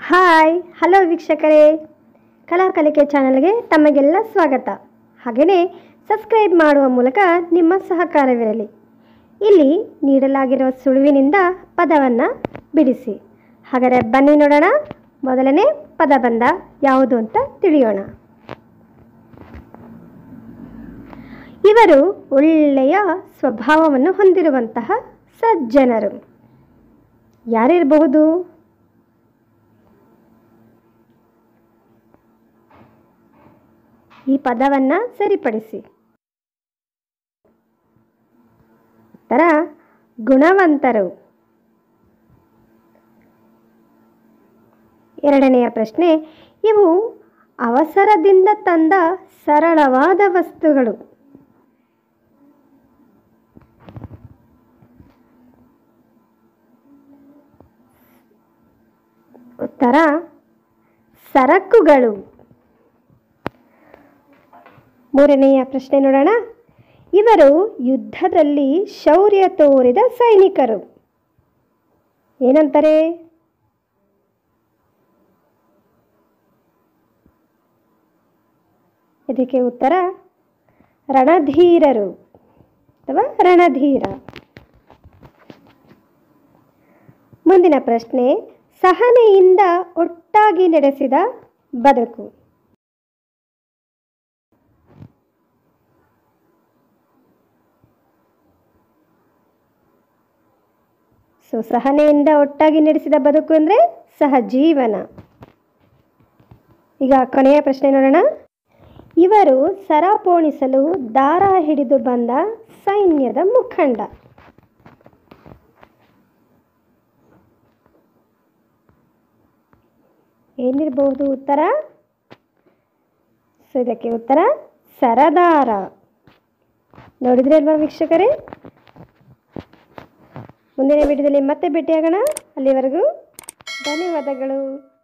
Hi hello ವೀಕ್ಷಕರೇ, ಕಲಾ ಕಲಿಕೆ ಚಾನಲ್ಗೆ ತಮಗೆಲ್ಲ ಸ್ವಾಗತ. ಹಾಗೆಯೇ ಸಬ್ಸ್ಕ್ರೈಬ್ ಮಾಡುವ ಮೂಲಕ ನಿಮ್ಮ ಸಹಕಾರವಿರಲಿ. ಇಲ್ಲಿ ನೀಡಲಾಗಿರುವ ಸುಳುವಿನಿಂದ ಪದವನ್ನು ಬಿಡಿಸಿ. ಹಾಗಾದರೆ ಬನ್ನಿ ನೋಡೋಣ. ಮೊದಲನೇ ಪದಬಂಧ ಯಾವುದು ಅಂತ ತಿಳಿಯೋಣ. ಇವರು ಒಳ್ಳೆಯ ಸ್ವಭಾವವನ್ನು ಹೊಂದಿರುವಂತಹ ಸಜ್ಜನರು. ಯಾರಿರಬಹುದು? ಈ ಪದವನ್ನು ಸರಿಪಡಿಸಿ. ಉತ್ತರ ಗುಣವಂತರು. ಎರಡನೆಯ ಪ್ರಶ್ನೆ, ಇವು ಅವಸರದಿಂದ ತಂದ ಸರಳವಾದ ವಸ್ತುಗಳು. ಉತ್ತರ ಸರಕುಗಳು. ಮೂರನೆಯ ಪ್ರಶ್ನೆ ನೋಡೋಣ. ಇವರು ಯುದ್ಧದಲ್ಲಿ ಶೌರ್ಯ ತೋರಿದ ಸೈನಿಕರು. ಏನಂತಾರೆ? ಇದಕ್ಕೆ ಉತ್ತರ ರಣಧೀರರು ಅಥವಾ ರಣಧೀರ. ಮುಂದಿನ ಪ್ರಶ್ನೆ, ಸಹನೆಯಿಂದ ಒಟ್ಟಾಗಿ ನಡೆಸಿದ ಬದುಕು. ಸಹನೆಯಿಂದ ಒಟ್ಟಾಗಿ ನಡೆಸಿದ ಬದುಕು ಅಂದರೆ ಸಹಜೀವನ. ಈಗ ಕೊನೆಯ ಪ್ರಶ್ನೆ ನೋಡೋಣ. ಇವರು ಸರ ಪೋಣಿಸಲು ದಾರ ಹಿಡಿದು ಬಂದ ಸೈನ್ಯದ ಮುಖಂಡ. ಏನಿರಬಹುದು ಉತ್ತರ? ಇದಕ್ಕೆ ಉತ್ತರ ಸರದಾರ. ನೋಡಿದ್ರೆ ಅಲ್ವಾ ವೀಕ್ಷಕರೇ? ಮುಂದಿನ ವಿಡಿಯೋದಲ್ಲಿ ಮತ್ತೆ ಭೇಟಿಯಾಗೋಣ. ಅಲ್ಲಿವರೆಗೂ ಧನ್ಯವಾದಗಳು.